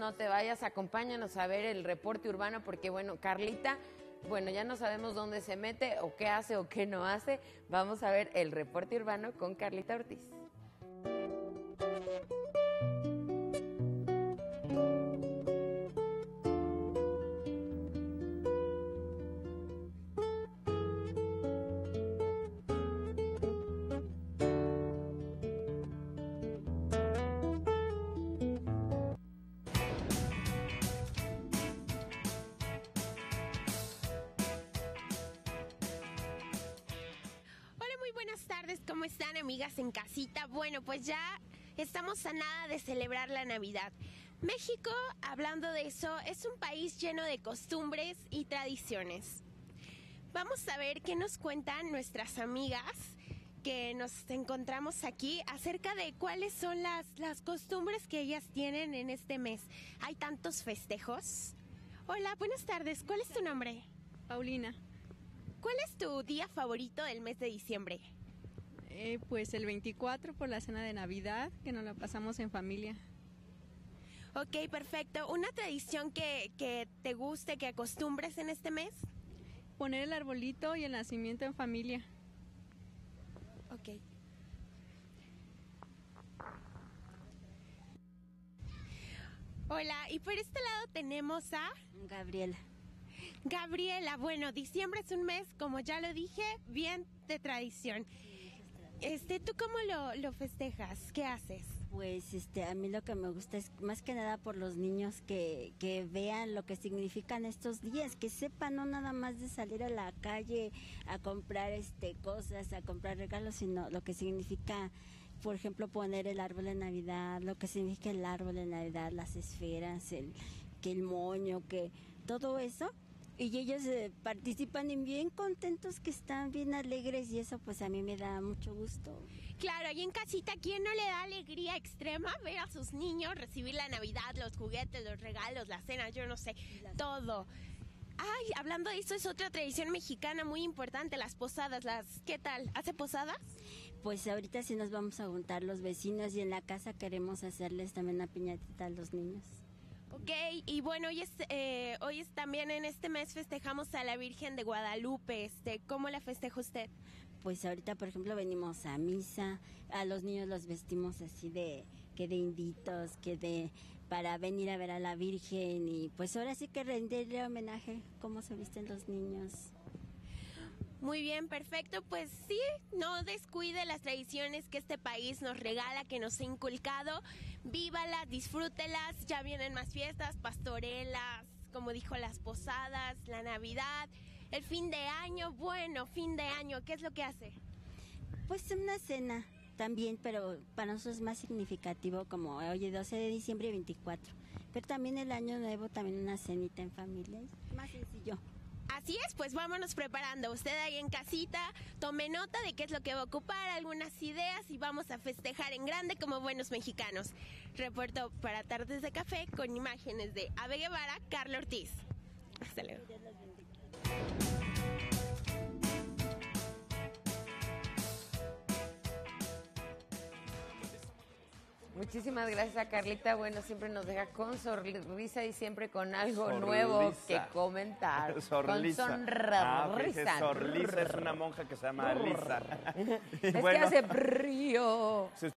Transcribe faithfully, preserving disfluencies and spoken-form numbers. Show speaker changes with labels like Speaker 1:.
Speaker 1: no te vayas, acompáñanos a ver el reporte urbano porque, bueno, Carlita, bueno, ya no sabemos dónde se mete o qué hace o qué no hace. Vamos a ver el reporte urbano con Carlita Ortiz.
Speaker 2: Buenas tardes, ¿cómo están, amigas en casita? Bueno, pues ya estamos a nada de celebrar la Navidad. México, hablando de eso, es un país lleno de costumbres y tradiciones. Vamos a ver qué nos cuentan nuestras amigas que nos encontramos aquí acerca de cuáles son las, las costumbres que ellas tienen en este mes. Hay tantos festejos. Hola, buenas tardes, ¿cuál es tu nombre?
Speaker 3: Paulina.
Speaker 2: ¿Cuál es tu día favorito del mes de diciembre?
Speaker 3: Eh, pues el veinticuatro por la cena de Navidad, que nos la pasamos en familia.
Speaker 2: Ok, perfecto. ¿Una tradición que, que te guste, que acostumbres en este mes?
Speaker 3: Poner el arbolito y el nacimiento en familia.
Speaker 2: Ok. Hola, y por este lado tenemos a...
Speaker 4: Gabriela.
Speaker 2: Gabriela, bueno, diciembre es un mes, como ya lo dije, bien de tradición. Este, ¿tú cómo lo, lo festejas? ¿Qué haces?
Speaker 4: Pues este, a mí lo que me gusta es más que nada por los niños que, que vean lo que significan estos días, que sepan no nada más de salir a la calle a comprar este cosas, a comprar regalos, sino lo que significa, por ejemplo, poner el árbol de Navidad, lo que significa el árbol de Navidad, las esferas, el, que el moño, que todo eso. Y ellos eh, participan y bien contentos, que están bien alegres, y eso pues a mí me da mucho gusto.
Speaker 2: Claro, ahí en casita, ¿quién no le da alegría extrema ver a sus niños recibir la Navidad, los juguetes, los regalos, la cena, yo no sé, todo? Ay, hablando de eso, es otra tradición mexicana muy importante, las posadas, las, ¿qué tal? ¿Hace posadas?
Speaker 4: Pues ahorita sí nos vamos a juntar los vecinos y en la casa queremos hacerles también una piñatita a los niños.
Speaker 2: Ok, y bueno, hoy es, eh, hoy es también en este mes festejamos a la Virgen de Guadalupe. Este, ¿cómo la festeja usted?
Speaker 4: Pues ahorita, por ejemplo, venimos a misa, a los niños los vestimos así de, que de inditos, que de, para venir a ver a la Virgen, y pues ahora sí que rendirle homenaje, cómo se visten los niños.
Speaker 2: Muy bien, perfecto. Pues sí, no descuide las tradiciones que este país nos regala, que nos ha inculcado. Vívalas, disfrútelas. Ya vienen más fiestas, pastorelas, como dijo, las posadas, la Navidad, el fin de año. Bueno, fin de año, ¿qué es lo que hace?
Speaker 4: Pues una cena también, pero para nosotros es más significativo, como hoy doce de diciembre y veinticuatro. Pero también el año nuevo, también una cenita en familia, es más sencillo.
Speaker 2: Así es, pues vámonos preparando. Usted ahí en casita, tome nota de qué es lo que va a ocupar, algunas ideas, y vamos a festejar en grande como buenos mexicanos. Reporto para Tardes de Café con imágenes de Ave Guevara, Carla Ortiz. Hasta luego.
Speaker 1: Muchísimas gracias a Carlita. Bueno, siempre nos deja con sonrisa y siempre con algo
Speaker 5: Sorlisa.
Speaker 1: nuevo que comentar.
Speaker 5: Sorlisa.
Speaker 1: Con sonrisa.
Speaker 5: Ah, fíjese, Sorlisa es una monja que se llama Lisa.
Speaker 1: Es
Speaker 5: Bueno.
Speaker 1: que hace frío.